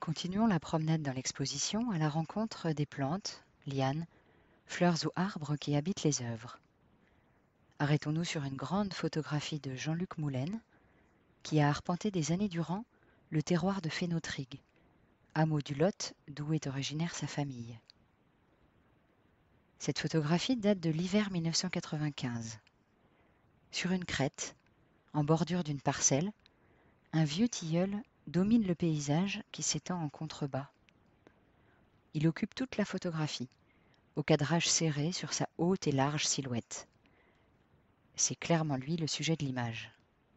Continuons la promenade dans l'exposition à la rencontre des plantes, lianes, fleurs ou arbres qui habitent les œuvres. Arrêtons-nous sur une grande photographie de Jean-Luc Moulin, qui a arpenté des années durant le terroir de Fénotrigue, hameau du Lot d'où est originaire sa famille. Cette photographie date de l'hiver 1995. Sur une crête, en bordure d'une parcelle, un vieux tilleul domine le paysage qui s'étend en contrebas. Il occupe toute la photographie, au cadrage serré sur sa haute et large silhouette. C'est clairement lui le sujet de l'image.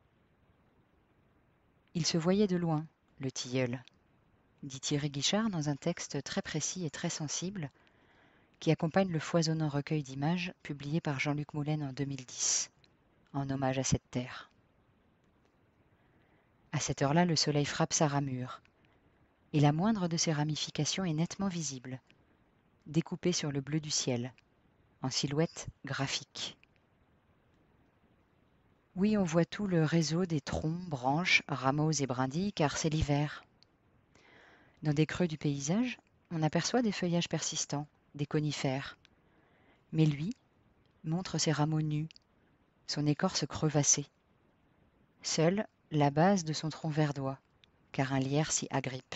Il se voyait de loin, le tilleul, dit Thierry Guichard dans un texte très précis et très sensible qui accompagne le foisonnant recueil d'images publié par Jean-Luc Moulin en 2010, en hommage à cette terre. À cette heure-là, le soleil frappe sa ramure, et la moindre de ses ramifications est nettement visible, découpée sur le bleu du ciel, en silhouette graphique. Oui, on voit tout le réseau des troncs, branches, rameaux et brindilles, car c'est l'hiver. Dans des creux du paysage, on aperçoit des feuillages persistants, des conifères. Mais lui montre ses rameaux nus, son écorce crevassée. Seule la base de son tronc verdoie, car un lierre s'y agrippe.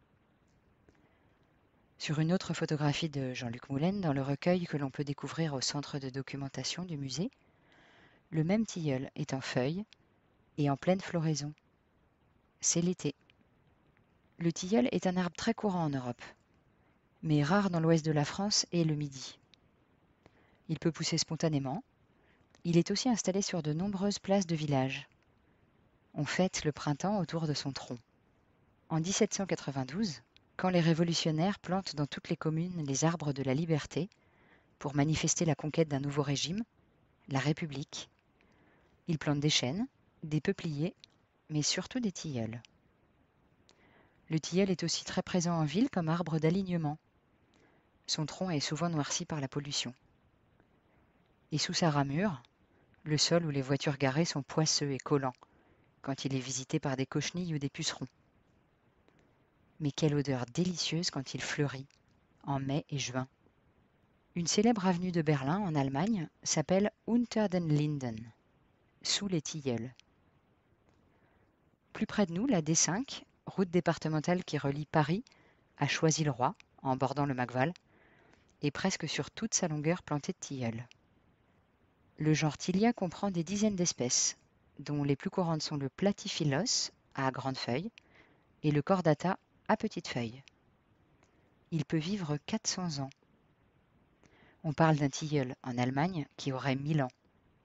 Sur une autre photographie de Jean-Luc Moulin, dans le recueil que l'on peut découvrir au centre de documentation du musée, le même tilleul est en feuilles et en pleine floraison. C'est l'été. Le tilleul est un arbre très courant en Europe, mais rare dans l'ouest de la France et le Midi. Il peut pousser spontanément. Il est aussi installé sur de nombreuses places de village. On fête le printemps autour de son tronc. En 1792, quand les révolutionnaires plantent dans toutes les communes les arbres de la liberté pour manifester la conquête d'un nouveau régime, la République, ils plantent des chênes, des peupliers, mais surtout des tilleuls. Le tilleul est aussi très présent en ville comme arbre d'alignement. Son tronc est souvent noirci par la pollution. Et sous sa ramure, le sol où les voitures garées sont poisseux et collants quand il est visité par des cochenilles ou des pucerons. Mais quelle odeur délicieuse quand il fleurit, en mai et juin. Une célèbre avenue de Berlin, en Allemagne, s'appelle Unter den Linden, sous les tilleuls. Plus près de nous, la D5, route départementale qui relie Paris à Choisy-le-Roi, en bordant le Magval, est presque sur toute sa longueur plantée de tilleuls. Le genre Tilia comprend des dizaines d'espèces, dont les plus courantes sont le platyphylos, à grandes feuilles, et le cordata, à petites feuilles. Il peut vivre 400 ans. On parle d'un tilleul en Allemagne qui aurait 1000 ans.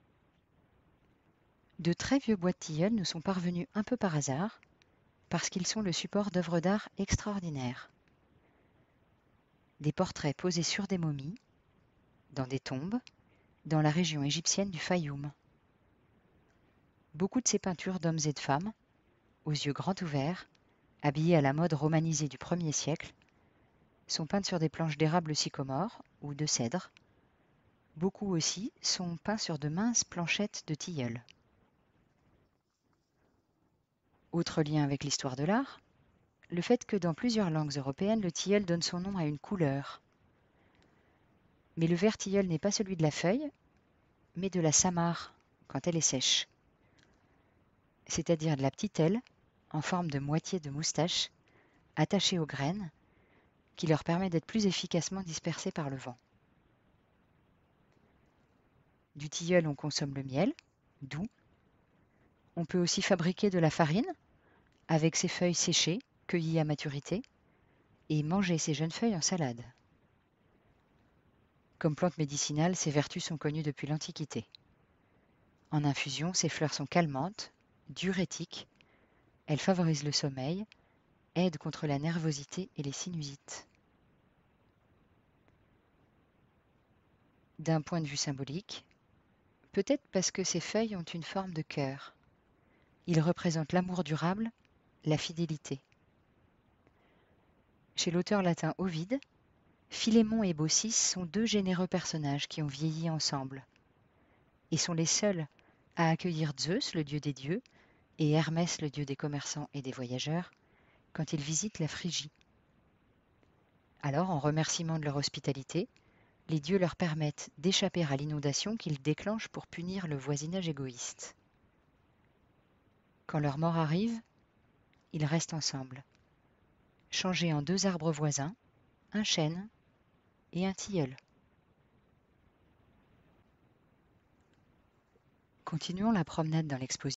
De très vieux bois de tilleul nous sont parvenus un peu par hasard, parce qu'ils sont le support d'œuvres d'art extraordinaires. Des portraits posés sur des momies, dans des tombes, dans la région égyptienne du Fayoum. Beaucoup de ces peintures d'hommes et de femmes, aux yeux grands ouverts, habillés à la mode romanisée du 1er siècle, sont peintes sur des planches d'érable sycomore ou de cèdre. Beaucoup aussi sont peints sur de minces planchettes de tilleul. Autre lien avec l'histoire de l'art, le fait que dans plusieurs langues européennes, le tilleul donne son nom à une couleur. Mais le vert tilleul n'est pas celui de la feuille, mais de la samarre, quand elle est sèche. C'est-à-dire de la petite aile, en forme de moitié de moustache, attachée aux graines, qui leur permet d'être plus efficacement dispersées par le vent. Du tilleul, on consomme le miel, doux. On peut aussi fabriquer de la farine, avec ses feuilles séchées, cueillies à maturité, et manger ces jeunes feuilles en salade. Comme plante médicinale, ses vertus sont connues depuis l'Antiquité. En infusion, ses fleurs sont calmantes, diurétiques, elles favorisent le sommeil, aident contre la nervosité et les sinusites. D'un point de vue symbolique, peut-être parce que ces feuilles ont une forme de cœur. Ils représentent l'amour durable, la fidélité. Chez l'auteur latin Ovide, Philémon et Baucis sont deux généreux personnages qui ont vieilli ensemble et sont les seuls à accueillir Zeus, le dieu des dieux, et Hermès, le dieu des commerçants et des voyageurs, quand ils visitent la Phrygie. Alors, en remerciement de leur hospitalité, les dieux leur permettent d'échapper à l'inondation qu'ils déclenchent pour punir le voisinage égoïste. Quand leur mort arrive, ils restent ensemble, changés en 2 arbres voisins, un chêne et un tilleul. Continuons la promenade dans l'exposition.